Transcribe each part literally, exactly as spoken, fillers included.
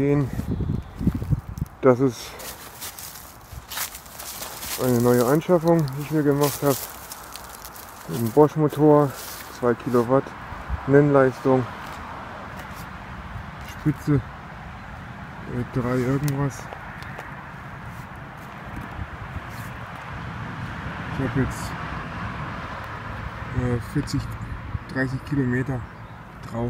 sehen, das ist eine neue Anschaffung, die ich mir gemacht habe. Ein Bosch Motor, zwei Kilowatt Nennleistung, Spitze äh, drei irgendwas. Ich habe jetzt äh, vierzig, dreißig Kilometer drauf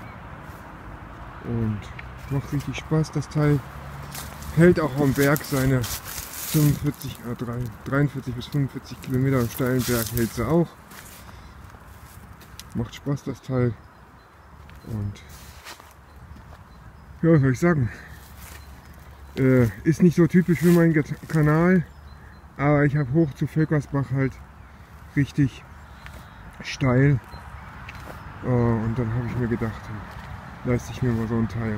und macht richtig Spaß. Das Teil hält auch am Berg seine fünfundvierzig, äh, dreiundvierzig bis fünfundvierzig Kilometer am steilen Berg hält sie auch. Macht Spaß das Teil und ja, was soll ich sagen? Äh, ist nicht so typisch für meinen Kanal, aber ich habe hoch zu Völkersbach halt richtig steil uh, und dann habe ich mir gedacht, leiste ich mir mal so ein Teil.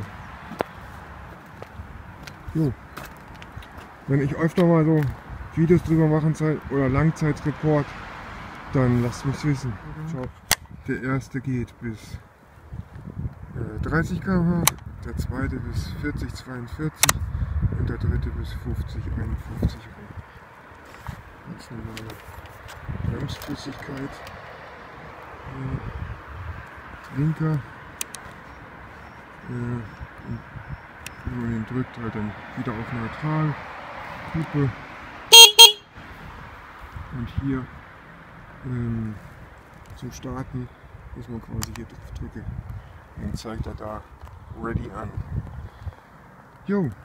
Jo. Wenn ich öfter mal so Videos drüber machen oder Langzeitreport, dann lasst mich wissen. Ciao. Der erste geht bis äh, dreißig Kilometer pro Stunde, der zweite bis vierzig, zweiundvierzig und der dritte bis fünfzig, einundfünfzig. Ganz normale Bremsflüssigkeit. Äh, Blinker. Äh, wenn man den drückt, halt dann wieder auf neutral. Hupe. Und hier ähm, zum Starten muss man quasi hier drauf drücken. Dann zeigt er da Ready an. Jo.